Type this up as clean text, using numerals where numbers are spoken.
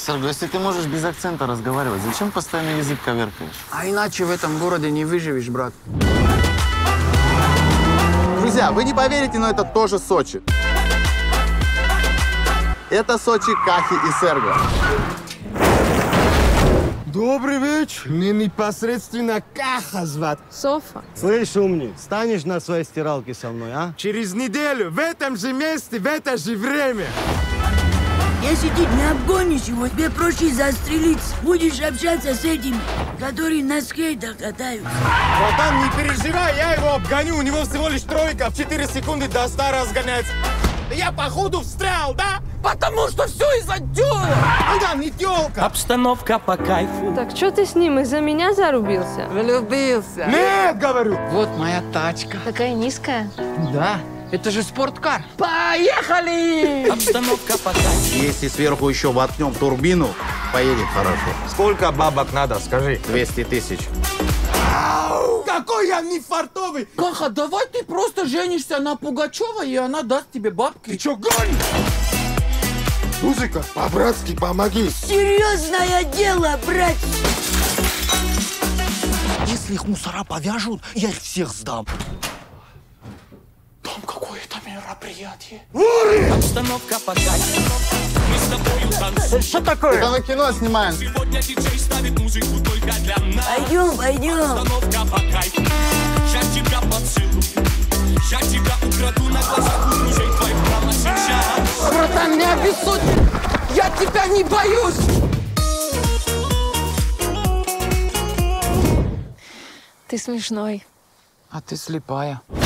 Серго, если ты можешь без акцента разговаривать, зачем постоянно язык коверкаешь? А иначе в этом городе не выживешь, брат. Друзья, вы не поверите, но это тоже Сочи. Это Сочи, Кахи и Серго. Добрый вечер. Мне непосредственно Каха звать. Софа. Слышь, умник, станешь на своей стиралке со мной, а? Через неделю, в этом же месте, в это же время. Если ты не обгонишь его, тебе проще застрелиться. Будешь общаться с этими, которые на скейтах катаются. Братан, не переживай, я его обгоню. У него всего лишь тройка. В 4 секунды до 100 разгоняется. Я, походу, встрял, да? Потому что все из-за тёлок. Ага, не тёлка. Обстановка по кайфу. Так что ты с ним из-за меня зарубился? Влюбился. Нет, говорю. Вот моя тачка. Такая низкая. Да, это же спорткар. Поехали! Обстановка по кайфу. Если сверху еще воткнем турбину, поедет хорошо. Сколько бабок надо, скажи? 200 тысяч. Какой я не фартовый. Каха, давай ты просто женишься на Пугачёва, и она даст тебе бабки. Ты чё гонишь? Музыка, по-братски помоги. Серьезное дело, брат. Если их мусора повяжут, я их всех сдам. Там какое-то мероприятие. Обстановка по кайфу. Мы с тобою танцуем. Что такое? Это на кино снимаем. Сегодня диджей ставит музыку только для нас. Пойдем. Обстановка по кайфу. Я тебя поцелую. Я тебя украду на глазах у друзей твоих прямо сейчас. Братан, не обессудь! Я тебя не боюсь! Ты смешной. А ты слепая.